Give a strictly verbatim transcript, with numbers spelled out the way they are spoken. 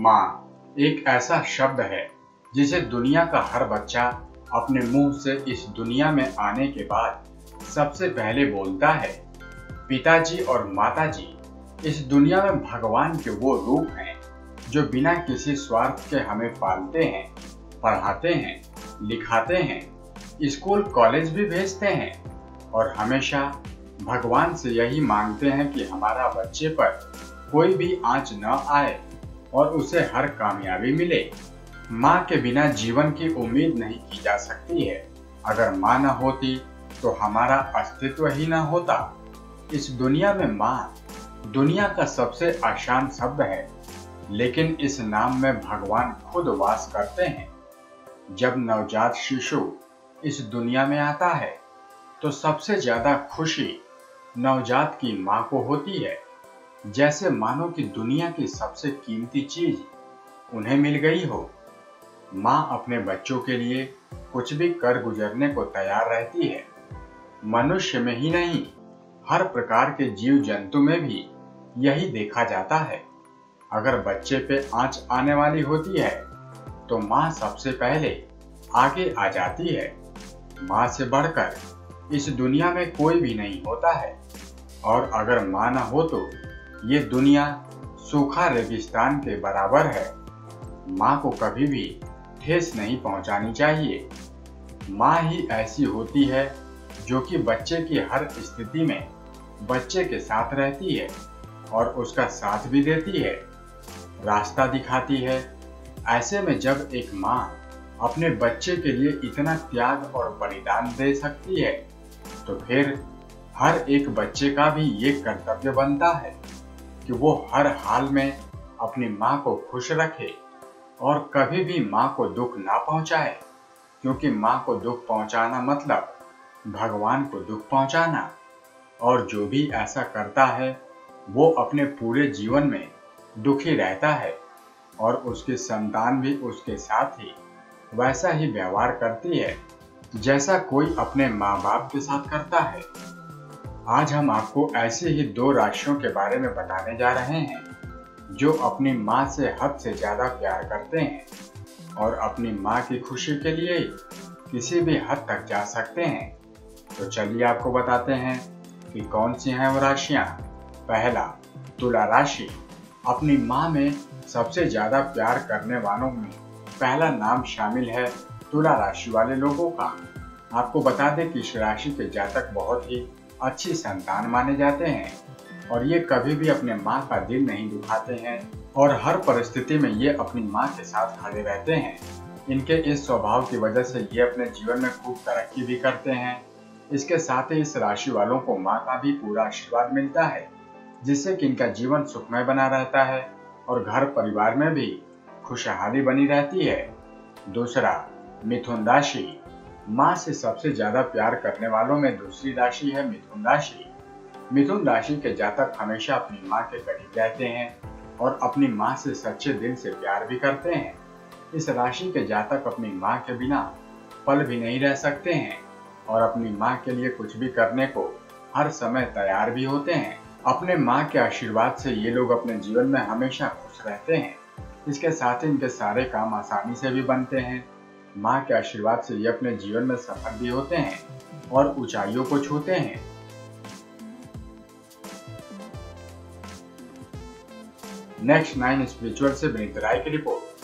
माँ एक ऐसा शब्द है जिसे दुनिया का हर बच्चा अपने मुंह से इस दुनिया में आने के बाद सबसे पहले बोलता है। पिताजी और माताजी इस दुनिया में भगवान के वो रूप हैं जो बिना किसी स्वार्थ के हमें पालते हैं, पढ़ाते हैं, लिखाते हैं, स्कूल कॉलेज भी भेजते हैं और हमेशा भगवान से यही मांगते हैं कि हमारा बच्चे पर कोई भी आंच न आए और उसे हर कामयाबी मिले। माँ के बिना जीवन की उम्मीद नहीं की जा सकती है। अगर माँ न होती तो हमारा अस्तित्व ही न होता। इस दुनिया में माँ दुनिया का सबसे आसान शब्द है, लेकिन इस नाम में भगवान खुद वास करते हैं। जब नवजात शिशु इस दुनिया में आता है तो सबसे ज्यादा खुशी नवजात की माँ को होती है, जैसे मानो कि दुनिया की सबसे कीमती चीज उन्हें मिल गई हो। माँ अपने बच्चों के लिए कुछ भी कर गुजरने को तैयार रहती है। मनुष्य में ही नहीं, हर प्रकार के जीव जंतु में भी यही देखा जाता है। अगर बच्चे पे आंच आने वाली होती है तो माँ सबसे पहले आगे आ जाती है। माँ से बढ़कर इस दुनिया में कोई भी नहीं होता है, और अगर माँ न हो तो ये दुनिया सूखा रेगिस्तान के बराबर है। माँ को कभी भी ठेस नहीं पहुंचानी चाहिए। माँ ही ऐसी होती है जो कि बच्चे की हर स्थिति में बच्चे के साथ रहती है और उसका साथ भी देती है, रास्ता दिखाती है। ऐसे में जब एक माँ अपने बच्चे के लिए इतना त्याग और बलिदान दे सकती है तो फिर हर एक बच्चे का भी ये कर्तव्य बनता है कि वो हर हाल में अपनी माँ को खुश रखे और कभी भी माँ को दुख ना पहुंचाए, क्योंकि माँ को दुख पहुंचाना मतलब भगवान को दुख पहुंचाना। और जो भी ऐसा करता है वो अपने पूरे जीवन में दुखी रहता है और उसकी संतान भी उसके साथ ही वैसा ही व्यवहार करती है जैसा कोई अपने माँ बाप के साथ करता है। आज हम आपको ऐसे ही दो राशियों के बारे में बताने जा रहे हैं जो अपनी माँ से हद से ज्यादा प्यार करते हैं और अपनी माँ की खुशी के लिए किसी भी हद तक जा सकते हैं। तो चलिए आपको बताते हैं कि कौन सी हैं वो राशियाँ। पहला, तुला राशि। अपनी माँ में सबसे ज्यादा प्यार करने वालों में पहला नाम शामिल है तुला राशि वाले लोगों का। आपको बता दें कि इस राशि के जातक बहुत ही अच्छी संतान माने जाते हैं और ये कभी भी अपने माँ का दिल नहीं दुखाते हैं और हर परिस्थिति में ये अपनी माँ के साथ खड़े रहते हैं। इनके इस स्वभाव की वजह से ये अपने जीवन में खूब तरक्की भी करते हैं। इसके साथ ही इस राशि वालों को माँ का भी पूरा आशीर्वाद मिलता है, जिससे कि इनका जीवन सुखमय बना रहता है और घर परिवार में भी खुशहाली बनी रहती है। दूसरा, मिथुन राशि। माँ से सबसे ज्यादा प्यार करने वालों में दूसरी राशि है मिथुन राशि। मिथुन राशि के जातक हमेशा अपनी माँ के करीब रहते हैं और अपनी माँ से सच्चे दिल से प्यार भी करते हैं। इस राशि के जातक अपनी माँ के बिना पल भी नहीं रह सकते हैं और अपनी माँ के लिए कुछ भी करने को हर समय तैयार भी होते हैं। अपने माँ के आशीर्वाद से ये लोग अपने जीवन में हमेशा खुश रहते हैं। इसके साथ ही इनके सारे काम आसानी से भी बनते हैं। माँ के आशीर्वाद से ये अपने जीवन में सफल भी होते हैं और ऊंचाइयों को छूते हैं। नेक्स्ट नाइन स्पिरिचुअल से विनीत राय की रिपोर्ट।